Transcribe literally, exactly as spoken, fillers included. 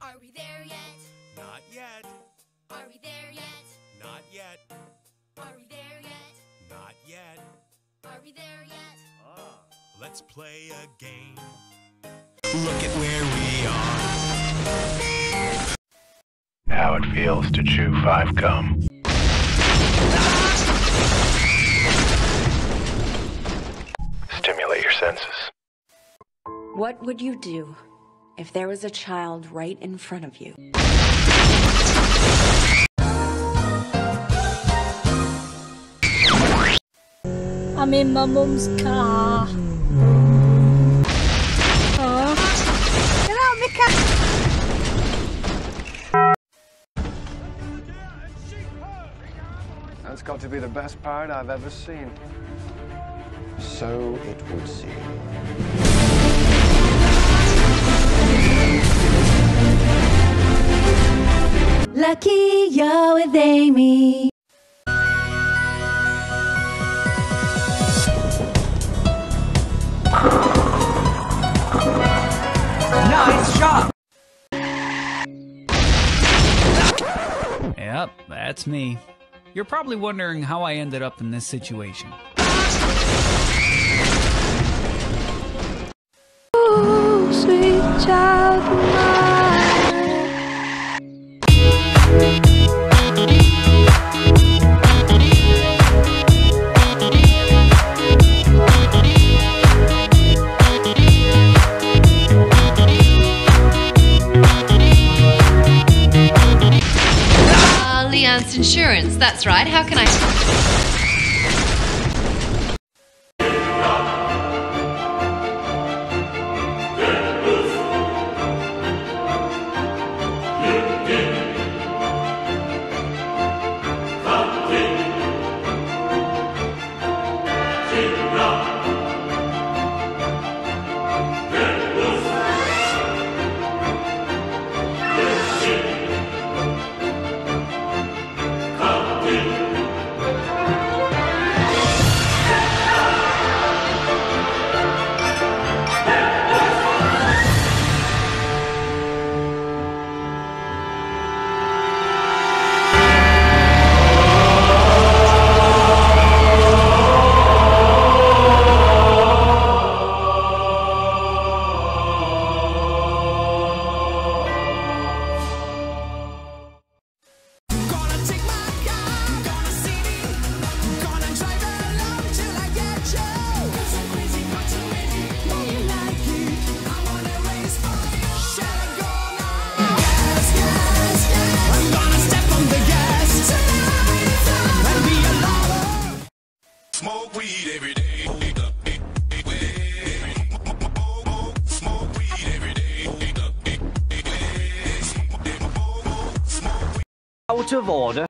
Are we there yet? Not yet. Are we there yet? Not yet. Are we there yet? Not yet. Are we there yet? Ah. Let's play a game. Look at where we are. How it feels to chew five gum. Stimulate your senses. What would you do if there was a child right in front of you? I'm in my mum's car. Oh. Get out of my car! That's got to be the best pirate I've ever seen. So it would seem. Lucky you're with Amy. Nice shot! Yep, that's me. You're probably wondering how I ended up in this situation. Ooh, sweet child of mine. Insurance, that's right. How can I... Smoke weed every day. Smoke weed every day. Out of order.